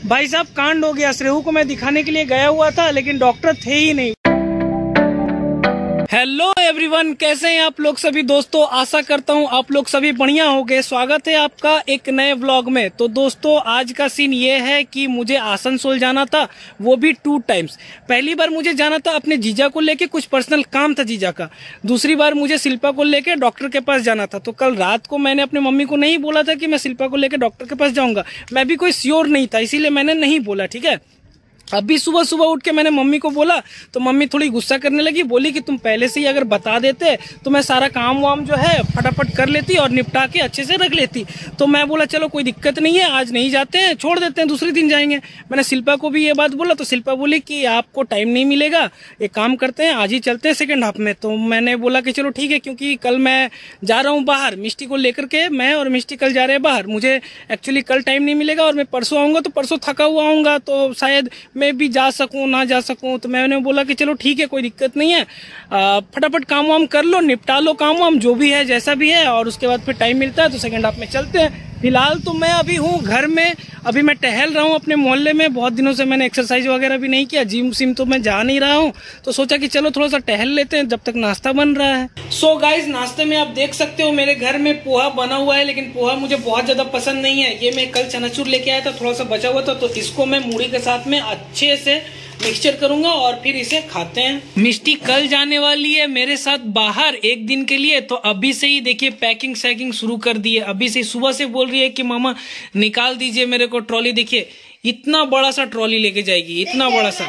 भाई साहब कांड हो गया। श्रेहू को मैं दिखाने के लिए गया हुआ था लेकिन डॉक्टर थे ही नहीं। हेलो एवरीवन, कैसे हैं आप लोग सभी दोस्तों। आशा करता हूं आप लोग सभी बढ़िया होंगे। स्वागत है आपका एक नए व्लॉग में। तो दोस्तों आज का सीन ये है कि मुझे आसनसोल जाना था, वो भी 2 टाइम्स। पहली बार मुझे जाना था अपने जीजा को लेके, कुछ पर्सनल काम था जीजा का। दूसरी बार मुझे शिल्पा को लेके डॉक्टर के पास जाना था। तो कल रात को मैंने अपने मम्मी को नहीं बोला था कि मैं शिल्पा को लेके डॉक्टर के पास जाऊंगा। मैं भी कोई श्योर नहीं था, इसीलिए मैंने नहीं बोला, ठीक है। अभी सुबह सुबह उठ के मैंने मम्मी को बोला तो मम्मी थोड़ी गुस्सा करने लगी। बोली कि तुम पहले से ही अगर बता देते तो मैं सारा काम वाम जो है फटाफट कर लेती और निपटा के अच्छे से रख लेती। तो मैं बोला चलो कोई दिक्कत नहीं है, आज नहीं जाते हैं, छोड़ देते हैं, दूसरे दिन जाएंगे। मैंने शिल्पा को भी ये बात बोला तो शिल्पा बोली कि आपको टाइम नहीं मिलेगा, एक काम करते हैं आज ही चलते हैं सेकेंड हाफ में। तो मैंने बोला कि चलो ठीक है, क्योंकि कल मैं जा रहा हूँ बाहर मिष्टी को लेकर के। मैं और मिष्टी कल जा रहे हैं बाहर। मुझे एक्चुअली कल टाइम नहीं मिलेगा और मैं परसों आऊंगा तो परसों थका हुआ आऊंगा, तो शायद मैं भी जा सकूं ना जा सकूं। तो मैंने बोला कि चलो ठीक है कोई दिक्कत नहीं है, फटाफट काम वाम कर लो, निपटा लो काम वाम जो भी है जैसा भी है, और उसके बाद फिर टाइम मिलता है तो सेकंड हाफ में चलते हैं। फिलहाल तो मैं अभी हूँ घर में, अभी मैं टहल रहा हूँ अपने मोहल्ले में। बहुत दिनों से मैंने एक्सरसाइज वगैरह भी नहीं किया, जिम सिम तो मैं जा नहीं रहा हूँ। तो सोचा कि चलो थोड़ा सा टहल लेते हैं जब तक नाश्ता बन रहा है। सो गाइज नाश्ते में आप देख सकते हो मेरे घर में पोहा बना हुआ है, लेकिन पोहा मुझे बहुत ज्यादा पसंद नहीं है। ये मैं कल चनाचूर लेके आया था, थोड़ा सा बचा हुआ था, तो इसको मैं मूढ़ी के साथ में अच्छे से मिक्सचर करूंगा और फिर इसे खाते हैं। मिष्टी कल जाने वाली है मेरे साथ बाहर एक दिन के लिए, तो अभी से ही देखिए पैकिंग शैकिंग शुरू कर दी है। अभी से सुबह से बोल रही है कि मामा निकाल दीजिए मेरे को ट्रॉली। देखिए इतना बड़ा सा ट्रॉली लेके जाएगी, इतना बड़ा सा।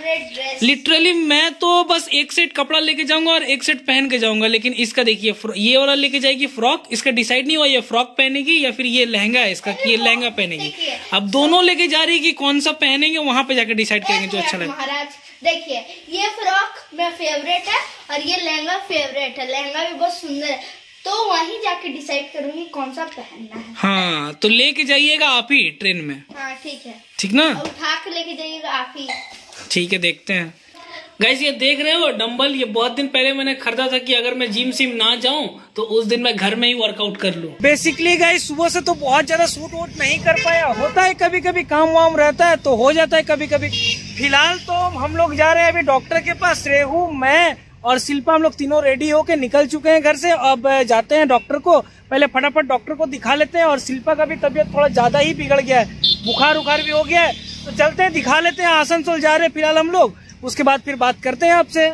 लिटरली मैं तो बस एक सेट कपड़ा लेके जाऊंगा और एक सेट पहन के जाऊंगा, लेकिन इसका देखिए ये वाला लेके जाएगी फ्रॉक। इसका डिसाइड नहीं हुआ ये फ्रॉक पहनेगी या फिर ये लहंगा है इसका कि ये लहंगा पहनेगी। अब दोनों लेके जा रही है कि कौन सा पहनेंगे, वहां पे जाकर डिसाइड करेंगे जो अच्छा लगे। महाराज देखिए ये फ्रॉक मेरा फेवरेट है और ये लहंगा फेवरेट है, लहंगा भी बहुत सुंदर है, तो वहीं जाके डिसाइड करूंगी कौन सा पहनना है। हाँ तो लेके जाइएगा आप ही ट्रेन में। हाँ ठीक है, ठीक ना, उठा के लेके जाइएगा आप ही। ठीक है देखते हैं। गाइस ये देख रहे हो डंबल, ये बहुत दिन पहले मैंने खरीदा था कि अगर मैं जिम सिम ना जाऊं तो उस दिन मैं घर में ही वर्कआउट कर लूं। बेसिकली गाइस सुबह से तो बहुत ज्यादा शूट वूट नहीं कर पाया, होता है कभी कभी काम वाम रहता है तो हो जाता है कभी कभी। फिलहाल तो हम लोग जा रहे हैं अभी डॉक्टर के पास। श्रेहू, मैं और शिल्पा हम लोग तीनों रेडी होके निकल चुके हैं घर से। अब जाते हैं डॉक्टर को, पहले फटाफट डॉक्टर को दिखा लेते हैं। और शिल्पा का भी तबीयत थोड़ा ज्यादा ही बिगड़ गया है, बुखार उखार भी हो गया है, तो चलते हैं दिखा लेते हैं। आसनसोल जा रहे हैं फिलहाल हम लोग, उसके बाद फिर बात करते हैं आपसे।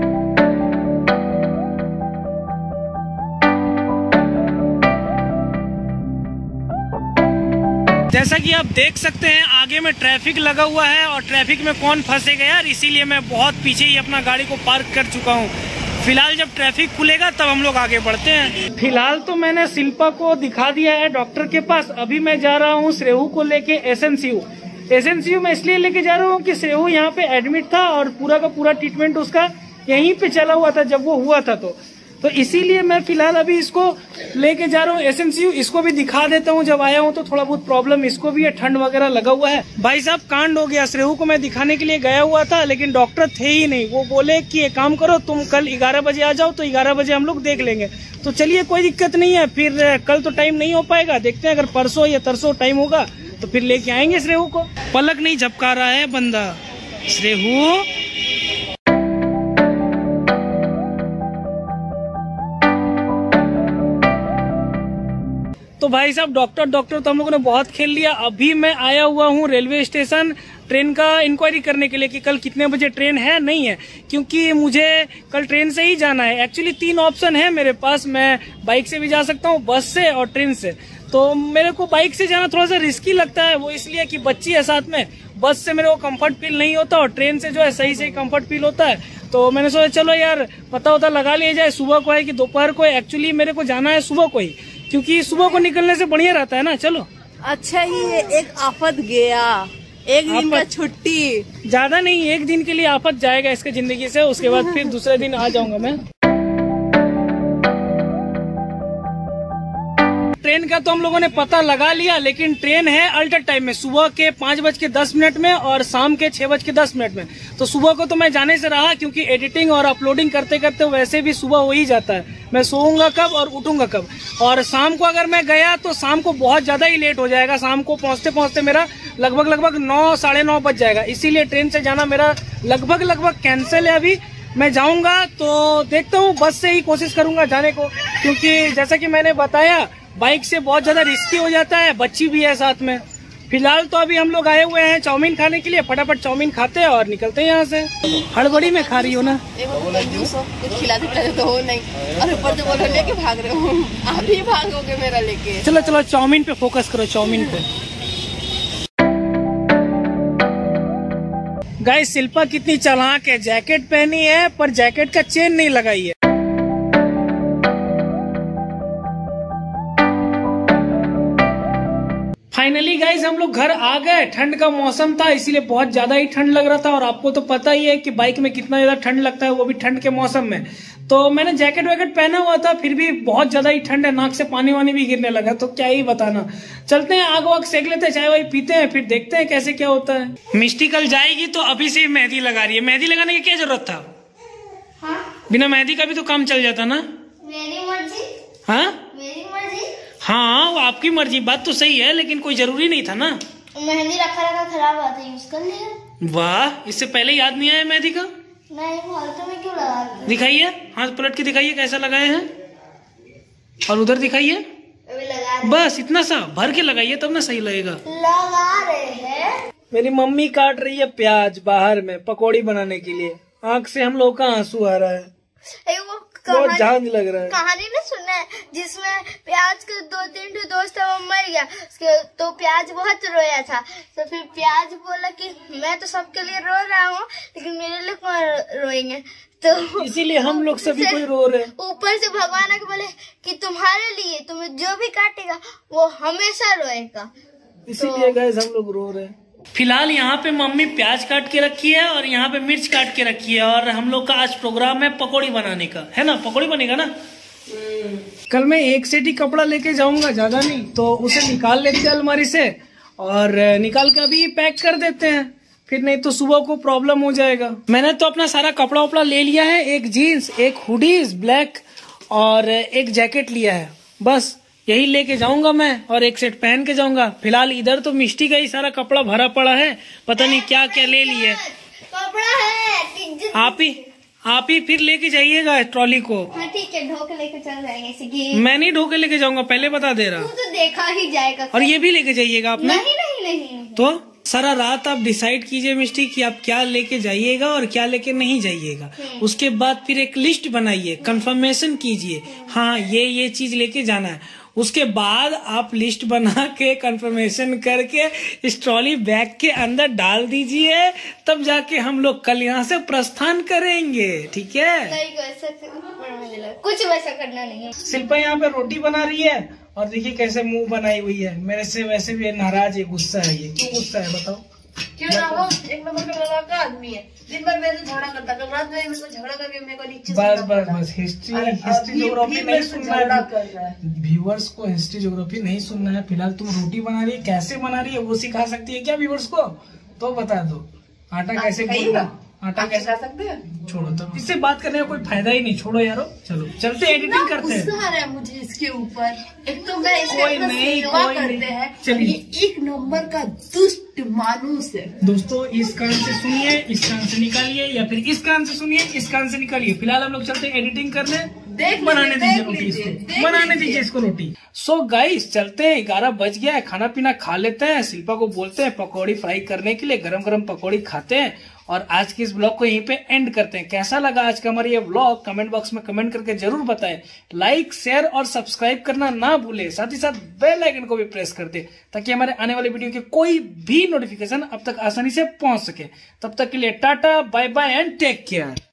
जैसा कि आप देख सकते हैं आगे में ट्रैफिक लगा हुआ है और ट्रैफिक में कौन फंसेगा यार, इसीलिए मैं बहुत पीछे ही अपना गाड़ी को पार्क कर चुका हूँ। फिलहाल जब ट्रैफिक खुलेगा तब हम लोग आगे बढ़ते हैं। फिलहाल तो मैंने शिल्पा को दिखा दिया है डॉक्टर के पास। अभी मैं जा रहा हूँ श्रेहू को लेके एसएनसीयू में इसलिए लेके जा रहा हूँ कि श्रेहू यहाँ पे एडमिट था और पूरा का पूरा ट्रीटमेंट उसका यहीं पे चला हुआ था जब वो हुआ था। तो इसीलिए मैं फिलहाल अभी इसको लेके जा रहा हूँ एसएनसीयू। इसको भी दिखा देता हूँ, जब आया हूँ तो थोड़ा बहुत प्रॉब्लम इसको भी है, ठंड वगैरह लगा हुआ है। भाई साहब कांड हो गया। श्रेहू को मैं दिखाने के लिए गया हुआ था लेकिन डॉक्टर थे ही नहीं। वो बोले कि एक काम करो तुम कल 11 बजे आ जाओ, तो 11 बजे हम लोग देख लेंगे। तो चलिए कोई दिक्कत नहीं है, फिर कल तो टाइम नहीं हो पाएगा, देखते हैं अगर परसों या तरसों टाइम होगा तो फिर लेके आएंगे श्रेहू को। पलक नहीं झपका रहा है बंदा श्रेहू। तो भाई साहब डॉक्टर तो हम लोगों ने बहुत खेल लिया। अभी मैं आया हुआ हूँ रेलवे स्टेशन ट्रेन का इंक्वायरी करने के लिए कि कल कितने बजे ट्रेन है नहीं है, क्योंकि मुझे कल ट्रेन से ही जाना है। एक्चुअली 3 ऑप्शन है मेरे पास, मैं बाइक से भी जा सकता हूँ, बस से और ट्रेन से। तो मेरे को बाइक से जाना थोड़ा सा रिस्की लगता है, वो इसलिए कि बच्ची है साथ में। बस से मेरे को कंफर्ट फील नहीं होता और ट्रेन से जो है सही से कंफर्ट फील होता है। तो मैंने सोचा चलो यार पता होता लगा लिया जाए, सुबह को है कि दोपहर को। एक्चुअली मेरे को जाना है सुबह को ही, क्योंकि सुबह को निकलने से बढ़िया रहता है ना। चलो अच्छा ही है, एक आफत गया, एक दिन का छुट्टी। ज्यादा नहीं, एक दिन के लिए आफत जाएगा इसके जिंदगी से, उसके बाद फिर दूसरे दिन आ जाऊंगा मैं। ट्रेन का तो हम लोगों ने पता लगा लिया, लेकिन ट्रेन है अल्टर टाइम में, सुबह के 5:10 में और शाम के 6:10 में। तो सुबह को तो मैं जाने से रहा, क्योंकि एडिटिंग और अपलोडिंग करते करते वैसे भी सुबह हो ही जाता है। मैं सोऊंगा कब और उठूंगा कब। और शाम को अगर मैं गया तो शाम को बहुत ज्यादा ही लेट हो जाएगा, शाम को पहुंचते पहुंचते मेरा लगभग 9 साढ़े 9 बज जाएगा, इसीलिए ट्रेन से जाना मेरा लगभग कैंसिल है। अभी मैं जाऊंगा तो देखता हूँ, बस से ही कोशिश करूंगा जाने को, क्योंकि जैसा कि मैंने बताया बाइक से बहुत ज्यादा रिस्की हो जाता है, बच्ची भी है साथ में। फिलहाल तो अभी हम लोग आए हुए हैं चाउमीन खाने के लिए, फटाफट चाउमीन खाते हैं और निकलते हैं यहाँ से। हड़बड़ी में खा रही हो ना? खिलाते पिलाते तो हो नहीं, और ऊपर से बोल रहे लेके भाग रहे हो, आप ही भागोगे मेरा लेके। चलो चाउमीन पे फोकस करो, चाउमीन पे। गाइस शिल्पा कितनी चालाक है, जैकेट पहनी है पर जैकेट का चेन नहीं लगाई है। फाइनली गाइस हम लोग घर आ गए। ठंड का मौसम था इसीलिए बहुत ज्यादा ही ठंड लग रहा था, और आपको तो पता ही है कि बाइक में कितना ज्यादा ठंड लगता है, वो भी ठंड के मौसम में। तो मैंने जैकेट वैकेट पहना हुआ था, फिर भी बहुत ज्यादा ही ठंड है, नाक से पानी वानी भी गिरने लगा, तो क्या ही बताना। चलते हैं, आग वाग सेक लेते हैं, चाय वाय पीते हैं, फिर देखते हैं कैसे क्या होता है। मिष्टी कल जाएगी तो अभी से मेहंदी लगा रही है। मेहंदी लगाने की क्या जरूरत था? हाँ? बिना मेहंदी का भी तो काम चल जाता ना। मेरी मर्जी। हाँ मेरी मर्जी। हाँ वो आपकी मर्जी, बात तो सही है, लेकिन कोई जरूरी नहीं था ना। मेहंदी रखा खराब आता है, यूज कर लिया। वाह, इससे पहले याद नहीं आया मेहंदी का? नहीं, फालतू में क्यों लगा रही है? दिखाइए, हाथ पलट के दिखाइए कैसा लगाए हैं, और उधर दिखाइए। अभी लगा रहे। बस इतना सा भर के लगाइए तब ना सही लगेगा। लगा रहे हैं। मेरी मम्मी काट रही है प्याज बाहर में पकौड़ी बनाने के लिए, आंख से हम लोग का आंसू आ रहा है, बहुत झांझ लग रहा है। कहानी ने सुना है जिसमें प्याज के 2-3 दोस्त है, वो मर गया, तो प्याज बहुत रोया था। तो फिर प्याज बोला कि मैं तो सबके लिए रो रहा हूँ, लेकिन मेरे लिए कौन रोएंगे, तो इसीलिए हम लोग सभी कोई रो रहे हैं। ऊपर से भगवान आके बोले कि तुम्हारे लिए तुम्हें जो भी काटेगा वो हमेशा रोएगा, इसीलिए गाइस हम लोग रो रहे हैं। फिलहाल यहाँ पे मम्मी प्याज काट के रखी है और यहाँ पे मिर्च काट के रखी है, और हम लोग का आज प्रोग्राम है पकौड़ी बनाने का, है ना? पकौड़ी बनेगा ना। कल मैं एक सेट ही कपड़ा लेके जाऊंगा, ज्यादा नहीं, तो उसे निकाल लेते हैं अलमारी से, और निकाल के अभी पैक कर देते हैं, फिर नहीं तो सुबह को प्रॉब्लम हो जाएगा। मैंने तो अपना सारा कपड़ा उपड़ा ले लिया है, एक जीन्स, एक हुडीज ब्लैक और एक जैकेट लिया है, बस यही लेके जाऊंगा मैं, और एक सेट पहन के जाऊंगा। फिलहाल इधर तो मिष्टी का ही सारा कपड़ा भरा पड़ा है, पता नहीं क्या क्या ले लिए। कपड़ा है आप ही फिर लेके जाइएगा ट्रॉली को। हाँ ठीक है, ढो के लेके चल जाएंगे। मैं नहीं ढो के लेके जाऊंगा, पहले बता दे रहा। तू तो देखा ही जाएगा। और ये भी लेके जाइएगा आप? नहीं। तो सारा रात आप डिसाइड कीजिए मिष्टी कि आप क्या लेके जाइएगा और क्या लेके नहीं जाइएगा। उसके बाद फिर एक लिस्ट बनाइए, कंफर्मेशन कीजिए, हाँ ये चीज लेके जाना है। उसके बाद आप लिस्ट बना के कंफर्मेशन करके इस ट्रॉली बैग के अंदर डाल दीजिए, तब जाके हम लोग कल यहाँ से प्रस्थान करेंगे, ठीक है? नहीं, कुछ वैसा करना नहीं है। शिल्पा यहाँ पे रोटी बना रही है, और देखिए कैसे मुंह बनाई हुई है, मेरे से वैसे भी नाराज है, गुस्सा है। ये क्यों गुस्सा है बताओ? क्यों ना हो, एक नंबर का लड़का आदमी है, दिन भर मेरे से झगड़ा करता, कल रात में मेरे को झगड़ा करके मेरे को नीचे बस हिस्ट्री ज्योग्राफी नहीं सुनना है, व्यूअर्स को हिस्ट्री ज्योग्राफी नहीं सुनना है। फिलहाल तुम रोटी बना रही है, कैसे बना रही है वो सिखा सकती है क्या व्यूअर्स को? तो बता दो, आटा कैसे गूंदना, आटा कैसे सकते हैं? छोड़ो, तो इससे बात करने का कोई फायदा ही नहीं, छोड़ो यारो। चलो चलते एडिटिंग करते हैं। गुस्सा आ रहा है मुझे इसके ऊपर, एक तो मैं करते हैं, चलिए एक नंबर का दुष्ट मानुस है। दोस्तों इस कान से सुनिए, इस कान से निकालिए, या फिर इस कान से सुनिए, इस कान से निकालिए। फिलहाल हम लोग चलते एडिटिंग करने, बनाने दीजिए रोटी इसको, बनाने दीजिए इसको रोटी। सो गाइस चलते हैं, 11 बज गया है, खाना पीना खा लेते हैं। शिल्पा को बोलते हैं पकौड़ी फ्राई करने के लिए, गरम गरम पकौड़ी खाते हैं, और आज के इस ब्लॉग को यहीं पे एंड करते हैं। कैसा लगा आज का हमारा ये ब्लॉग, कमेंट बॉक्स में कमेंट करके जरूर बताएं। लाइक शेयर और सब्सक्राइब करना ना भूले, साथ ही साथ बेल आइकन को भी प्रेस कर दे, ताकि हमारे आने वाले वीडियो के कोई भी नोटिफिकेशन अब तक आसानी से पहुंच सके। तब तक के लिए tata, bye bye and take care.